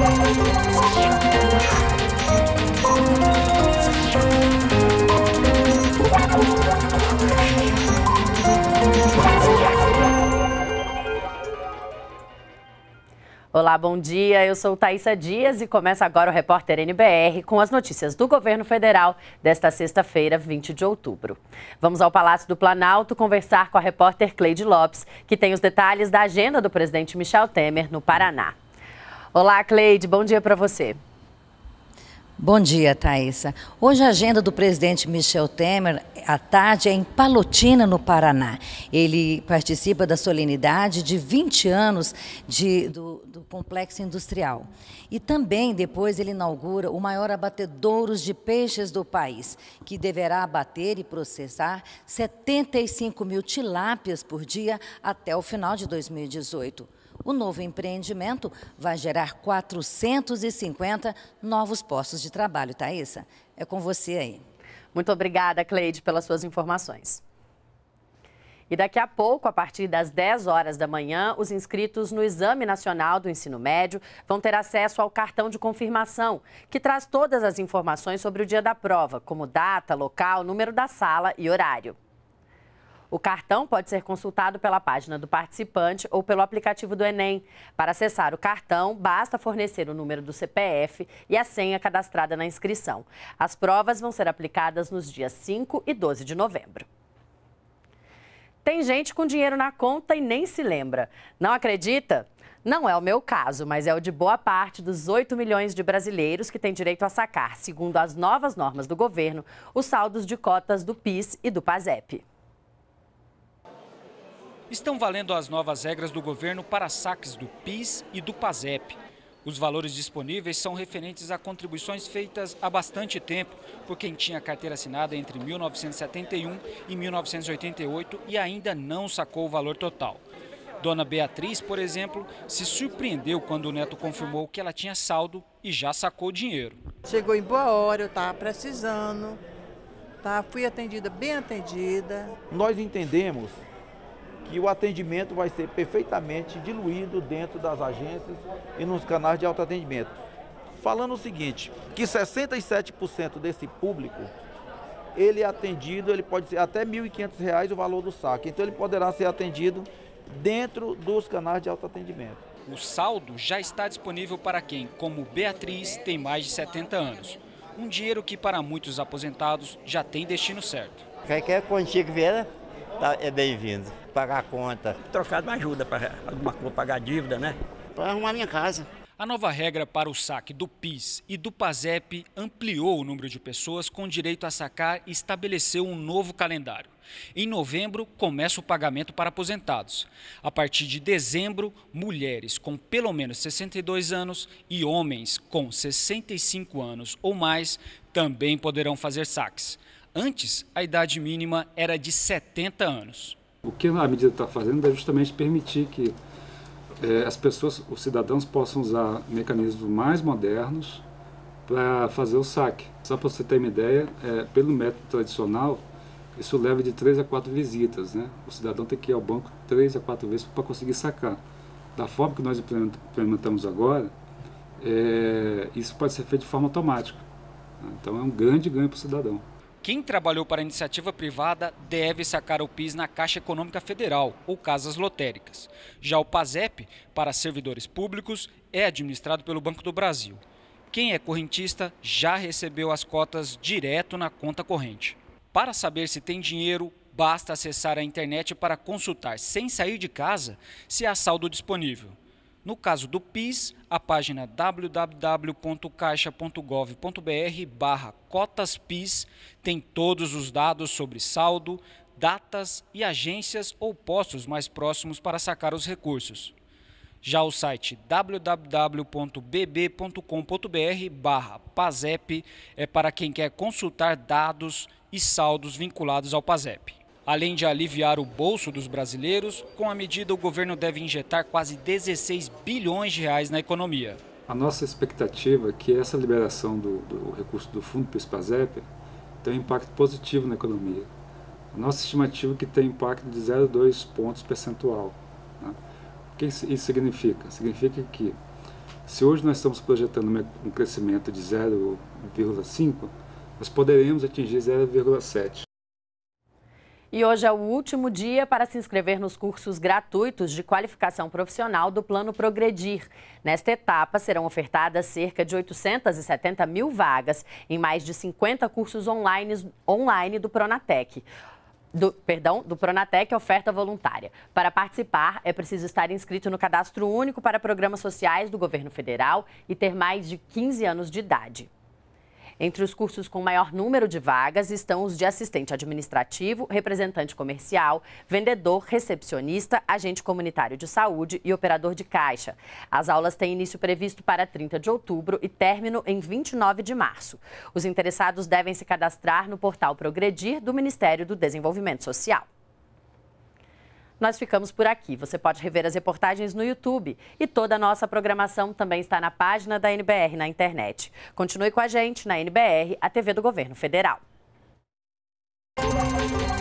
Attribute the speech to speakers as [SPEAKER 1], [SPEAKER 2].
[SPEAKER 1] Olá, bom dia. Eu sou Thaísa Dias e começa agora o Repórter NBR com as notícias do Governo Federal desta sexta-feira, 20 de outubro. Vamos ao Palácio do Planalto conversar com a repórter Cleide Lopes, que tem os detalhes da agenda do presidente Michel Temer no Paraná. Olá, Cleide, bom dia para você.
[SPEAKER 2] Bom dia, Thaísa. Hoje a agenda do presidente Michel Temer, à tarde, é em Palotina, no Paraná. Ele participa da solenidade de 20 anos do complexo industrial. E também, depois, ele inaugura o maior abatedouros de peixes do país, que deverá abater e processar 75 mil tilápias por dia até o final de 2018. O novo empreendimento vai gerar 450 novos postos de trabalho. Thaísa, é com você aí.
[SPEAKER 1] Muito obrigada, Cleide, pelas suas informações. E daqui a pouco, a partir das 10 horas da manhã, os inscritos no Exame Nacional do Ensino Médio vão ter acesso ao cartão de confirmação, que traz todas as informações sobre o dia da prova, como data, local, número da sala e horário. O cartão pode ser consultado pela página do participante ou pelo aplicativo do Enem. Para acessar o cartão, basta fornecer o número do CPF e a senha cadastrada na inscrição. As provas vão ser aplicadas nos dias 5 e 12 de novembro. Tem gente com dinheiro na conta e nem se lembra. Não acredita? Não é o meu caso, mas é o de boa parte dos 8 milhões de brasileiros que têm direito a sacar, segundo as novas normas do governo, os saldos de cotas do PIS e do PASEP.
[SPEAKER 3] Estão valendo as novas regras do governo para saques do PIS e do PASEP. Os valores disponíveis são referentes a contribuições feitas há bastante tempo por quem tinha carteira assinada entre 1971 e 1988 e ainda não sacou o valor total. Dona Beatriz, por exemplo, se surpreendeu quando o neto confirmou que ela tinha saldo e já sacou dinheiro.
[SPEAKER 4] Chegou em boa hora, eu estava precisando, fui atendida, bem atendida.
[SPEAKER 5] Nós entendemos que o atendimento vai ser perfeitamente diluído dentro das agências e nos canais de autoatendimento. Falando o seguinte, que 67% desse público, ele é atendido, ele pode ser até R$ 1.500 o valor do saque. Então ele poderá ser atendido dentro dos canais de autoatendimento.
[SPEAKER 3] O saldo já está disponível para quem, como Beatriz, tem mais de 70 anos. Um dinheiro que para muitos aposentados já tem destino certo.
[SPEAKER 6] Qualquer quantia que vier, é bem-vindo. Pagar a conta.
[SPEAKER 7] Trocado me ajuda para alguma coisa, pagar a dívida, né?
[SPEAKER 6] Para arrumar minha casa.
[SPEAKER 3] A nova regra para o saque do PIS e do PASEP ampliou o número de pessoas com direito a sacar e estabeleceu um novo calendário. Em novembro, começa o pagamento para aposentados. A partir de dezembro, mulheres com pelo menos 62 anos e homens com 65 anos ou mais também poderão fazer saques. Antes, a idade mínima era de 70 anos.
[SPEAKER 8] O que a medida está fazendo é justamente permitir que as pessoas, os cidadãos, possam usar mecanismos mais modernos para fazer o saque. Só para você ter uma ideia, pelo método tradicional, isso leva de 3 a 4 visitas, né? O cidadão tem que ir ao banco 3 a 4 vezes para conseguir sacar. Da forma que nós implementamos agora, isso pode ser feito de forma automática. Então é um grande ganho para o cidadão.
[SPEAKER 3] Quem trabalhou para a iniciativa privada deve sacar o PIS na Caixa Econômica Federal ou casas lotéricas. Já o PASEP, para servidores públicos, é administrado pelo Banco do Brasil. Quem é correntista já recebeu as cotas direto na conta corrente. Para saber se tem dinheiro, basta acessar a internet para consultar, sem sair de casa, se há saldo disponível. No caso do PIS, a página www.caixa.gov.br/cotaspis tem todos os dados sobre saldo, datas e agências ou postos mais próximos para sacar os recursos. Já o site www.bb.com.br/PASEP é para quem quer consultar dados e saldos vinculados ao PASEP. Além de aliviar o bolso dos brasileiros, com a medida o governo deve injetar quase 16 bilhões de reais na economia.
[SPEAKER 8] A nossa expectativa é que essa liberação do recurso do Fundo PIS-PASEP tenha um impacto positivo na economia. A nossa estimativa é que tem impacto de 0,2 pontos percentual. Né? O que isso significa? Significa que Se hoje nós estamos projetando um crescimento de 0,5, nós poderemos atingir 0,7.
[SPEAKER 1] E hoje é o último dia para se inscrever nos cursos gratuitos de qualificação profissional do Plano Progredir. Nesta etapa, serão ofertadas cerca de 870 mil vagas em mais de 50 cursos online do Pronatec. Do Pronatec Oferta Voluntária. Para participar, é preciso estar inscrito no Cadastro Único para Programas Sociais do Governo Federal e ter mais de 15 anos de idade. Entre os cursos com maior número de vagas estão os de assistente administrativo, representante comercial, vendedor, recepcionista, agente comunitário de saúde e operador de caixa. As aulas têm início previsto para 30 de outubro e término em 29 de março. Os interessados devem se cadastrar no portal Progredir do Ministério do Desenvolvimento Social. Nós ficamos por aqui. Você pode rever as reportagens no YouTube e toda a nossa programação também está na página da NBR na internet. Continue com a gente na NBR, a TV do Governo Federal.